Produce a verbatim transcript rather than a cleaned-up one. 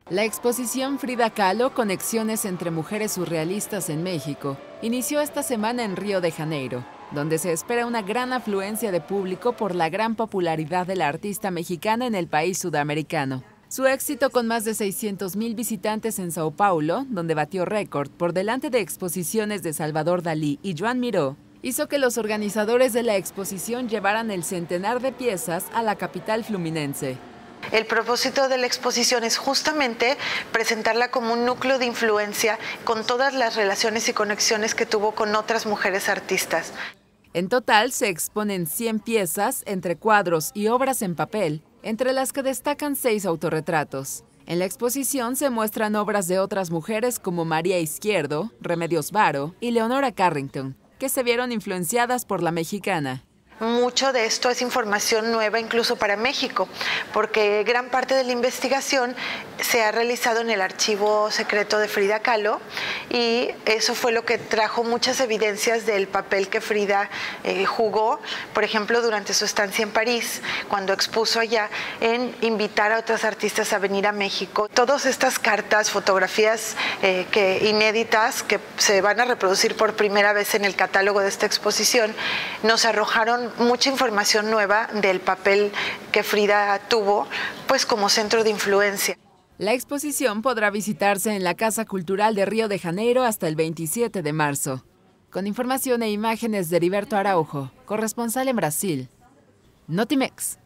La exposición Frida Kahlo, Conexiones entre mujeres surrealistas en México, inició esta semana en Río de Janeiro, donde se espera una gran afluencia de público por la gran popularidad de la artista mexicana en el país sudamericano. Su éxito con más de seiscientos mil visitantes en Sao Paulo, donde batió récord por delante de exposiciones de Salvador Dalí y Joan Miró, hizo que los organizadores de la exposición llevaran el centenar de piezas a la capital fluminense. El propósito de la exposición es justamente presentarla como un núcleo de influencia con todas las relaciones y conexiones que tuvo con otras mujeres artistas. En total se exponen cien piezas entre cuadros y obras en papel, entre las que destacan seis autorretratos. En la exposición se muestran obras de otras mujeres como María Izquierdo, Remedios Varo y Leonora Carrington, que se vieron influenciadas por la mexicana. Mucho de esto es información nueva incluso para México, porque gran parte de la investigación se ha realizado en el archivo secreto de Frida Kahlo y eso fue lo que trajo muchas evidencias del papel que Frida eh, jugó, por ejemplo, durante su estancia en París, cuando expuso allá, en invitar a otras artistas a venir a México. Todas estas cartas, fotografías eh, que, inéditas que se van a reproducir por primera vez en el catálogo de esta exposición, nos arrojaron mucha información nueva del papel que Frida tuvo, pues como centro de influencia. La exposición podrá visitarse en la Casa Cultural de Río de Janeiro hasta el veintisiete de marzo. Con información e imágenes de Heriberto Araujo, corresponsal en Brasil. Notimex.